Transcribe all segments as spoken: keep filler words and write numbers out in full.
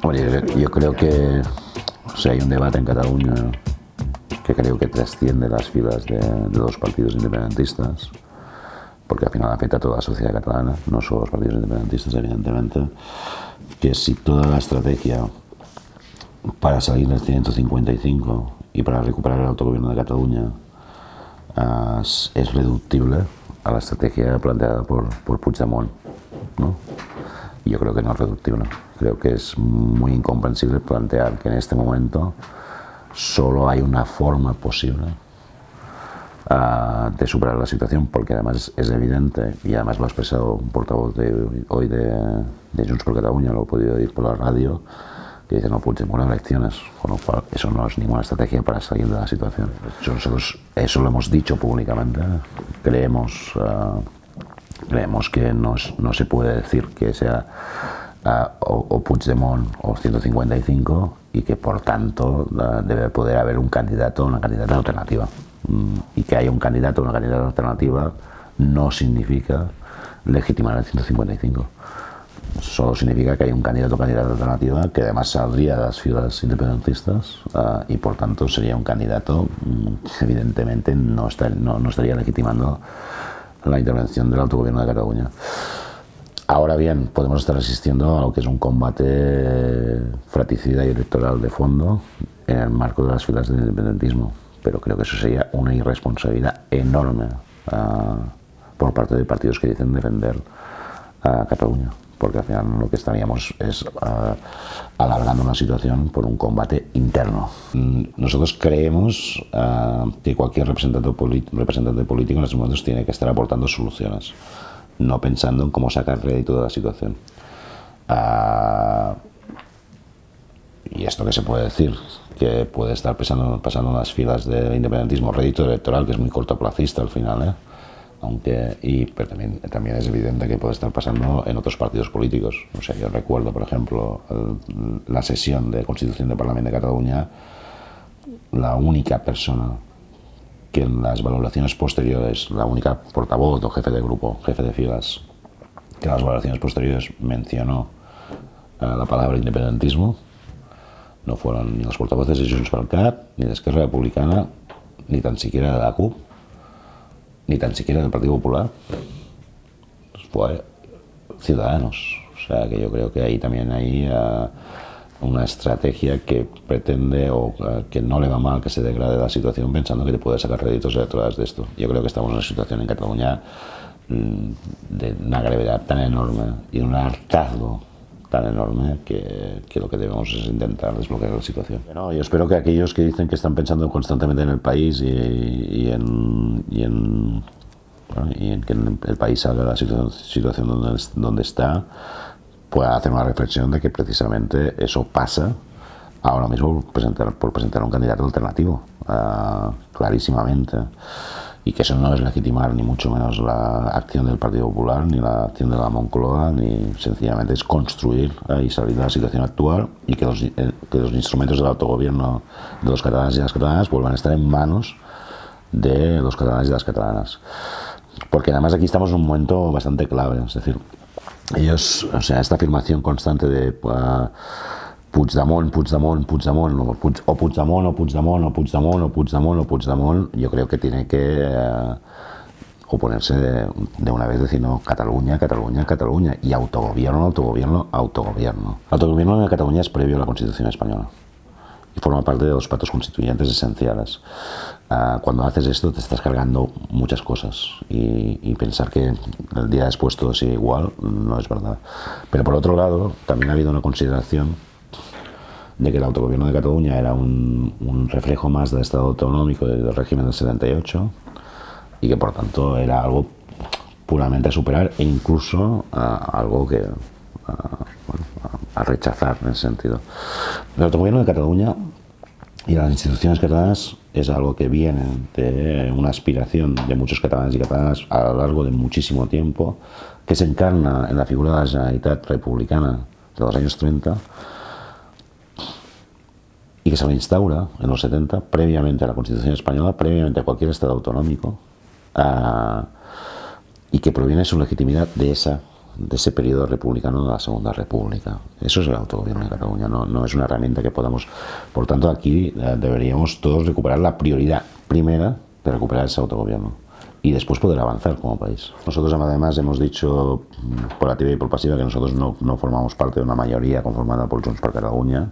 Oye, yo creo que, o sea, hay un debate en Cataluña que creo que trasciende las filas de, de los partidos independentistas, porque al final afecta a toda la sociedad catalana, no solo a los partidos independentistas, evidentemente, que si toda la estrategia para salir del ciento cincuenta y cinco y para recuperar el autogobierno de Cataluña uh, es, es reductible a la estrategia planteada por, por Puigdemont, ¿no? Y yo creo que no es reductible. Creo que es muy incomprensible plantear que en este momento solo hay una forma posible uh, de superar la situación, porque además es evidente, y además lo ha expresado un portavoz de, hoy de, de Junts per Catalunya, lo he podido oír por la radio, que dice, no, Puigdemont elecciones, con lo cual eso no es ninguna estrategia para salir de la situación. Nosotros eso lo hemos dicho públicamente, creemos, uh, creemos que no, no se puede decir que sea uh, o, o Puigdemont o ciento cincuenta y cinco y que por tanto uh, debe poder haber un candidato o una candidata alternativa. Mm, y que haya un candidato o una candidata alternativa no significa legitimar el ciento cincuenta y cinco. Solo significa que hay un candidato o candidata alternativa que además saldría de las filas independentistas uh, y por tanto sería un candidato que evidentemente no, está, no, no estaría legitimando la intervención del autogobierno de Cataluña. Ahora bien, podemos estar asistiendo a lo que es un combate fratricida y electoral de fondo en el marco de las filas del independentismo, pero creo que eso sería una irresponsabilidad enorme uh, por parte de partidos que dicen defender a Cataluña, porque al final lo que estaríamos es uh, alargando una situación por un combate interno. Nosotros creemos uh, que cualquier representante, representante político en estos momentos tiene que estar aportando soluciones, no pensando en cómo sacar rédito de la situación. Uh, y esto que se puede decir, que puede estar pasando, pasando en las filas del independentismo, rédito electoral, que es muy cortoplacista al final, ¿eh? Aunque, y, pero también, también es evidente que puede estar pasando en otros partidos políticos. O sea, yo recuerdo, por ejemplo, el, la sesión de Constitución del Parlamento de Cataluña, la única persona que en las valoraciones posteriores, la única portavoz o jefe de grupo, jefe de filas, que en las valoraciones posteriores mencionó uh, la palabra independentismo, no fueron ni los portavoces de Junts per Cat, ni de Esquerra Republicana, ni tan siquiera de la C U P, ni tan siquiera del Partido Popular, fue Ciudadanos. O sea que yo creo que ahí también hay uh, una estrategia que pretende o uh, que no le va mal que se degrade la situación pensando que te puede sacar réditos electorales de esto. Yo creo que estamos en una situación en Cataluña mmm, de una gravedad tan enorme y un hartazgo tan enorme que, que lo que debemos es intentar desbloquear la situación. Bueno, yo espero que aquellos que dicen que están pensando constantemente en el país y, y, en, y, en, bueno, y en que el país salga de la situación, situación donde, donde está, puedan hacer una reflexión de que precisamente eso pasa ahora mismo por presentar, por presentar un candidato alternativo, uh, clarísimamente. Y que eso no es legitimar ni mucho menos la acción del Partido Popular, ni la acción de la Moncloa, ni sencillamente es construir eh, y salir de la situación actual y que los, eh, que los instrumentos del autogobierno de los catalanes y las catalanas vuelvan a estar en manos de los catalanes y las catalanas. Porque además aquí estamos en un momento bastante clave, es decir, ellos, o sea, esta afirmación constante de uh, Puigdemont, Puigdemont, Puigdemont, o Puigdemont, o Puigdemont, o Puigdemont, o Puigdemont, o Puigdemont, o Puigdemont, yo creo que tiene que eh, oponerse de, de una vez diciendo Cataluña, Cataluña, Cataluña, y autogobierno, autogobierno, autogobierno. El autogobierno de Cataluña es previo a la Constitución española y forma parte de los pactos constituyentes esenciales. Uh, cuando haces esto te estás cargando muchas cosas y, y pensar que el día después todo sigue igual no es verdad. Pero por otro lado, también ha habido una consideración de que el autogobierno de Cataluña era un, un reflejo más del Estado autonómico del régimen del setenta y ocho y que por tanto era algo puramente a superar e incluso uh, algo que uh, bueno, a, a rechazar en ese sentido. El autogobierno de Cataluña y las instituciones catalanas es algo que viene de una aspiración de muchos catalanes y catalanas a lo largo de muchísimo tiempo, que se encarna en la figura de la Generalitat republicana de los años treinta y que se lo instaura en los setenta, previamente a la Constitución española, previamente a cualquier Estado autonómico, uh, y que proviene su legitimidad de esa de ese periodo republicano de la Segunda República. Eso es el autogobierno de Cataluña, no, no es una herramienta que podamos... Por tanto, aquí eh, deberíamos todos recuperar la prioridad primera de recuperar ese autogobierno y después poder avanzar como país. Nosotros además hemos dicho por activa y por pasiva que nosotros no, no formamos parte de una mayoría conformada por Junts per Catalunya,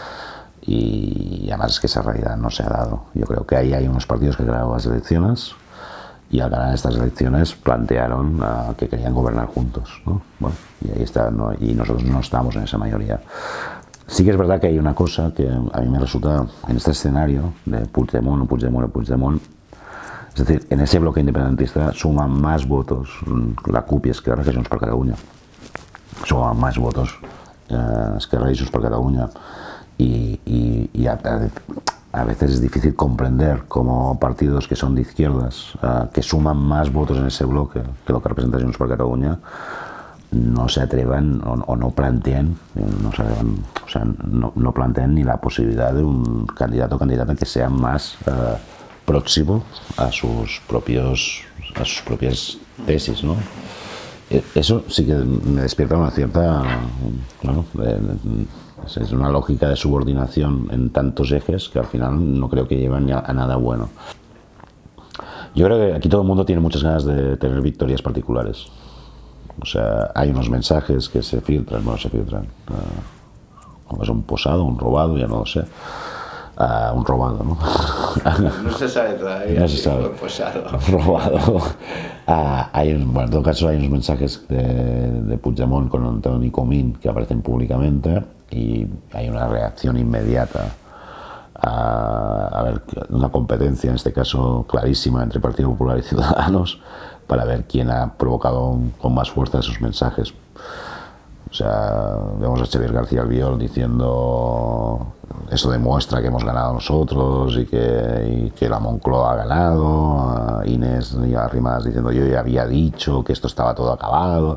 y además es que esa realidad no se ha dado. Yo creo que ahí hay unos partidos que ganaron las elecciones y al ganar estas elecciones plantearon uh, que querían gobernar juntos, ¿no? Bueno, y ahí está, ¿no? Y nosotros no estamos en esa mayoría. Sí que es verdad que hay una cosa que a mí me resulta, en este escenario de Puigdemont o Puigdemont o Puigdemont, es decir, en ese bloque independentista suman más votos la C U P y Esquerra que Junts per Catalunya. Suman más votos eh, Esquerra y Junts per Catalunya. Y, y, y a, a veces es difícil comprender cómo partidos que son de izquierdas, uh, que suman más votos en ese bloque que lo que representa Junts per Catalunya, no se atrevan o, o no planteen, no, se atrevan, o sea, no, no planteen ni la posibilidad de un candidato o candidata que sea más uh, próximo a sus propios a sus propias tesis, ¿no? Eso sí que me despierta una cierta, bueno, de, de, es una lógica de subordinación en tantos ejes que al final no creo que lleven a nada bueno. Yo creo que aquí todo el mundo tiene muchas ganas de tener victorias particulares. O sea, hay unos mensajes que se filtran, bueno, se filtran, uh, como es un posado, un robado, ya no lo sé, uh, un robado, ¿no? No se sabe todavía. No se sabe. Posado. Robado. Uh, hay, bueno, en todo caso hay unos mensajes de, de Puigdemont con Antoni Comín que aparecen públicamente y hay una reacción inmediata a, a ver, una competencia, en este caso clarísima, entre Partido Popular y Ciudadanos, para ver quién ha provocado con más fuerza esos mensajes. O sea, vemos a Xavier García Albiol diciendo eso demuestra que hemos ganado nosotros y que, y que la Moncloa ha ganado, a Inés y a Arrimadas diciendo yo ya había dicho que esto estaba todo acabado.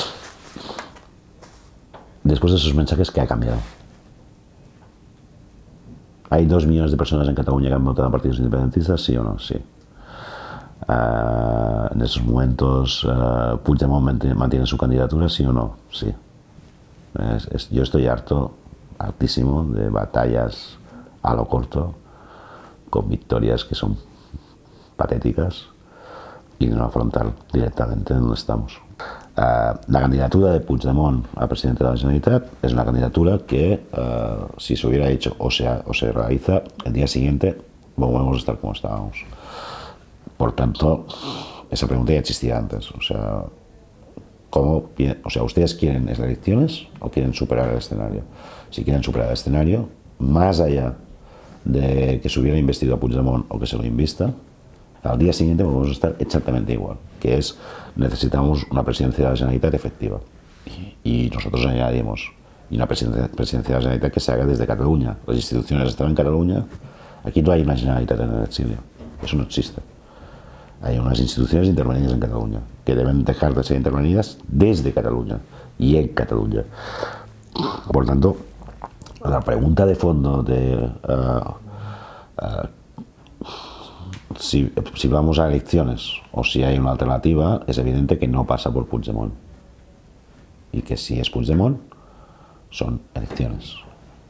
Después de esos mensajes, ¿qué ha cambiado? ¿Hay dos millones de personas en Cataluña que han votado en partidos independentistas? ¿Sí o no? Sí. Uh, en esos momentos, uh, ¿Puigdemont mantiene su candidatura? ¿Sí o no? Sí. Es, es, yo estoy harto, hartísimo de batallas a lo corto, con victorias que son patéticas y de no afrontar directamente donde estamos. Uh, la candidatura de Puigdemont a presidente de la Generalitat es una candidatura que, uh, si se hubiera hecho o, sea, o se realiza, el día siguiente volvemos a estar como estábamos. Por tanto, esa pregunta ya existía antes. O sea, ¿cómo, o sea, ¿ustedes quieren elecciones o quieren superar el escenario? Si quieren superar el escenario, más allá de que se hubiera investido a Puigdemont o que se lo invista, al día siguiente vamos a estar exactamente igual, que es, necesitamos una presidencia de la Generalitat efectiva. Y, y nosotros añadimos, y una presidencia, presidencia de la Generalitat que se haga desde Cataluña. Las instituciones están en Cataluña, aquí no hay una Generalitat en el exilio, eso no existe. Hay unas instituciones intervenidas en Cataluña, que deben dejar de ser intervenidas desde Cataluña y en Cataluña. Por tanto, la pregunta de fondo de uh, uh, si, si vamos a elecciones o si hay una alternativa, es evidente que no pasa por Puigdemont. Y que si es Puigdemont, son elecciones.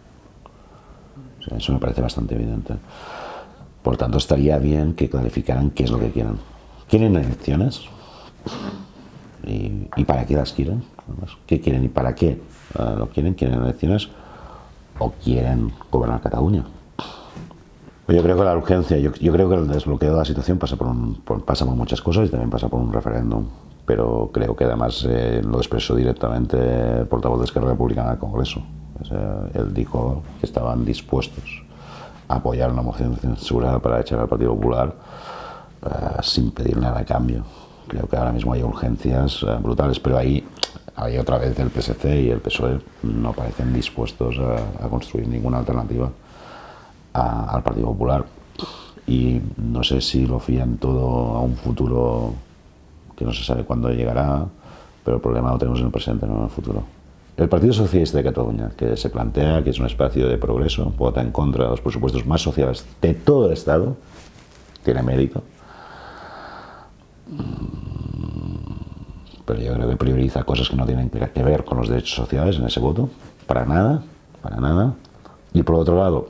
O sea, eso me parece bastante evidente. Por tanto, estaría bien que clarificaran qué es lo que quieren. ¿Quieren elecciones? ¿Y, y para qué las quieren? ¿Qué quieren y para qué uh, lo quieren? ¿Quieren elecciones o quieren gobernar Cataluña? Yo creo que la urgencia, yo, yo creo que el desbloqueo de la situación pasa por, un, por, pasa por muchas cosas y también pasa por un referéndum. Pero creo que además eh, lo expresó directamente el portavoz de Esquerra Republicana al Congreso. O sea, él dijo que estaban dispuestos apoyar una moción de censura para echar al Partido Popular uh, sin pedir nada a cambio. Creo que ahora mismo hay urgencias uh, brutales, pero ahí, ahí otra vez el P S C y el P S O E no parecen dispuestos a, a construir ninguna alternativa a, al Partido Popular. Y no sé si lo fían todo a un futuro que no se sabe cuándo llegará, pero el problema lo tenemos en el presente, no en el futuro. El Partido Socialista de Cataluña, que se plantea que es un espacio de progreso, vota en contra de los presupuestos más sociales de todo el Estado, tiene mérito, pero yo creo que prioriza cosas que no tienen que ver con los derechos sociales en ese voto, para nada, para nada. Y por otro lado,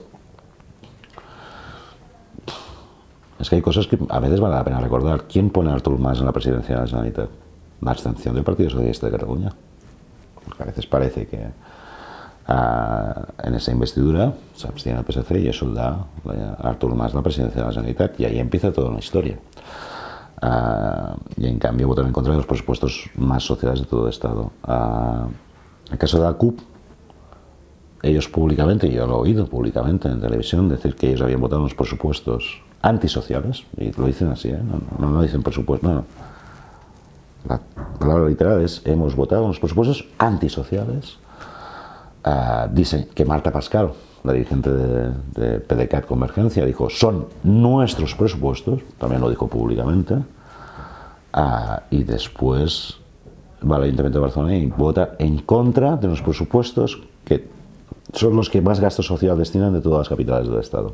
es que hay cosas que a veces vale la pena recordar. ¿Quién pone a Artur Mas en la presidencia de la Generalitat? La abstención del Partido Socialista de Cataluña. Porque a veces parece que uh, en esa investidura se abstiene el P S C y eso da a Artur Mas la presidencia de la Generalitat, y ahí empieza toda una historia. Uh, y en cambio votan en contra de los presupuestos más sociales de todo el Estado. Uh, en el caso de la C U P, ellos públicamente, yo lo he oído públicamente en televisión, decir que ellos habían votado unos presupuestos antisociales, y lo dicen así, ¿eh? no, no, no dicen presupuestos, no, no. La palabra literal es: hemos votado unos presupuestos antisociales. Uh, dice que Marta Pascal, la dirigente de, de PDeCAT Convergencia, dijo: son nuestros presupuestos, también lo dijo públicamente, uh, y después va al Ayuntamiento de Barcelona y vota en contra de los presupuestos que son los que más gasto social destinan de todas las capitales del Estado.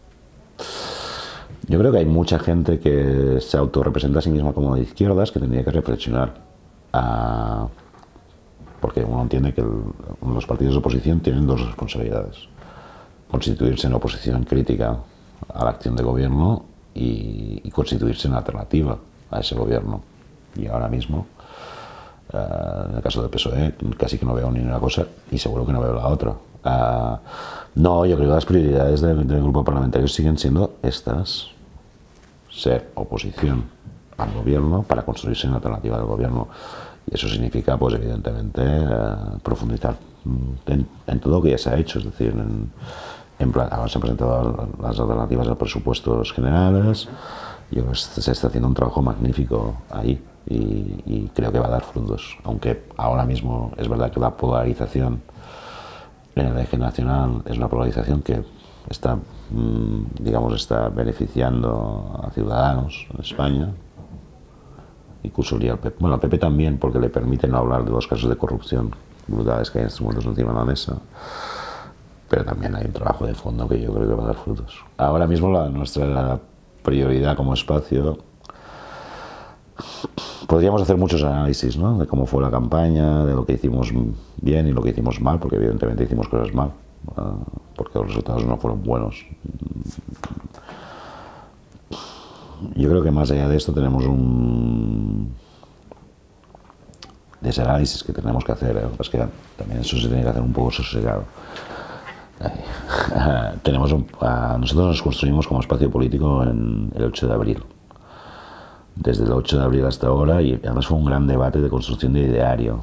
Yo creo que hay mucha gente que se autorrepresenta a sí misma como de izquierdas que tendría que reflexionar, uh, porque uno entiende que el, los partidos de oposición tienen dos responsabilidades: constituirse en oposición crítica a la acción de gobierno y, y constituirse en alternativa a ese gobierno. Y ahora mismo, uh, en el caso del P S O E, casi que no veo ni una cosa y seguro que no veo la otra. Uh, no, yo creo que las prioridades del, del grupo parlamentario siguen siendo estas: ser oposición al gobierno para construirse en alternativa del gobierno. Y eso significa, pues evidentemente, uh, profundizar en, en todo lo que ya se ha hecho. Es decir, en, en plan, ahora se han presentado las alternativas a presupuestos generales. Yo creo que se está haciendo un trabajo magnífico ahí y, y creo que va a dar frutos. Aunque ahora mismo es verdad que la polarización en el eje nacional es una polarización que está, digamos, está beneficiando a Ciudadanos en España, incluso al P P. Bueno, al P P también, porque le permite no hablar de los casos de corrupción brutales que hay en estos momentos encima de la mesa, pero también hay un trabajo de fondo que yo creo que va a dar frutos. Ahora mismo la, nuestra prioridad como espacio, podríamos hacer muchos análisis, ¿no?, de cómo fue la campaña, de lo que hicimos bien y lo que hicimos mal, porque evidentemente hicimos cosas mal, uh, porque los resultados no fueron buenos. Yo creo que más allá de esto tenemos un... de ese análisis que tenemos que hacer, ¿eh? Es que también eso se tiene que hacer un poco sosegado. Uh, tenemos un, uh, nosotros nos construimos como espacio político en el ocho de abril. Desde el ocho de abril hasta ahora, y además fue un gran debate de construcción de ideario.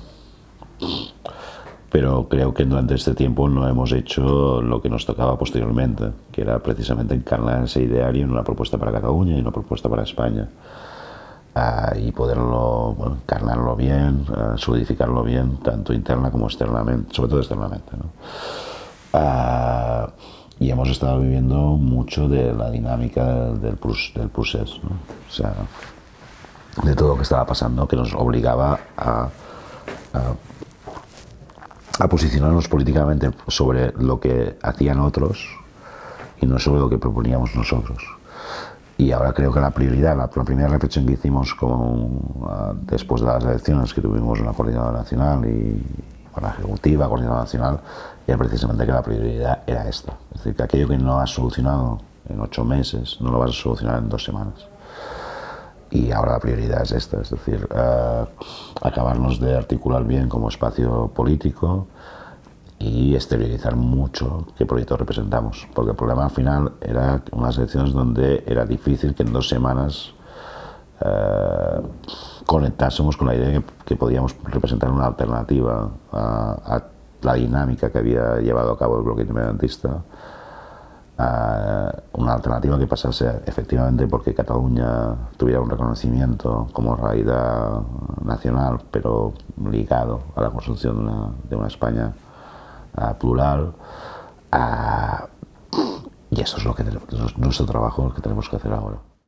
Pero creo que durante este tiempo no hemos hecho lo que nos tocaba posteriormente, que era precisamente encarnar ese ideario en una propuesta para Cataluña y una propuesta para España. Uh, y poderlo, bueno, encarnarlo bien, uh, solidificarlo bien, tanto interna como externamente, sobre todo externamente, ¿no? Uh, y hemos estado viviendo mucho de la dinámica del, plus, del procés, ¿no? O sea, de todo lo que estaba pasando, que nos obligaba a, a, a posicionarnos políticamente sobre lo que hacían otros y no sobre lo que proponíamos nosotros. Y ahora creo que la prioridad, la, la primera reflexión que hicimos como, uh, después de las elecciones que tuvimos en la Coordinadora Nacional y con la Ejecutiva, Coordinadora Nacional, era precisamente que la prioridad era esta. Es decir, que aquello que no has solucionado en ocho meses, no lo vas a solucionar en dos semanas. Y ahora la prioridad es esta, es decir, uh, acabarnos de articular bien como espacio político y exteriorizar mucho qué proyecto representamos. Porque el problema al final era unas elecciones donde era difícil que en dos semanas uh, conectásemos con la idea de que, que podíamos representar una alternativa a, a la dinámica que había llevado a cabo el bloque independentista. Uh, una alternativa que pasase efectivamente porque Cataluña tuviera un reconocimiento como realidad nacional, pero ligado a la construcción de una, de una España uh, plural. Uh, y eso es lo que tenemos, nuestro trabajo, lo que tenemos que hacer ahora.